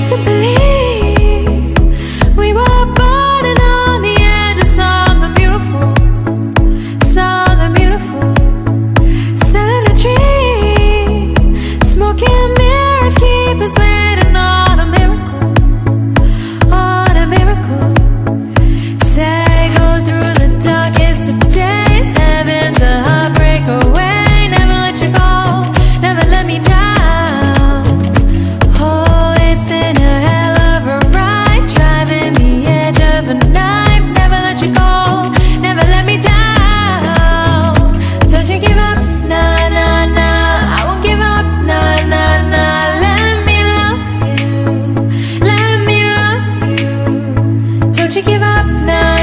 used to believe we were burning on the edge of something beautiful, something beautiful. Selling a dream, smoking mirrors keep us waiting on a miracle, on a miracle. Say go through the darkest of days, heaven's a heartbreak away. Never let you go, never let me down. Oh, it's been a hell of a ride, driving the edge of a knife. Never let you go, never let me down. Don't you give up, nah, nah, nah. I won't give up, nah, nah, nah. Let me love you, let me love you. Don't you give up, nah.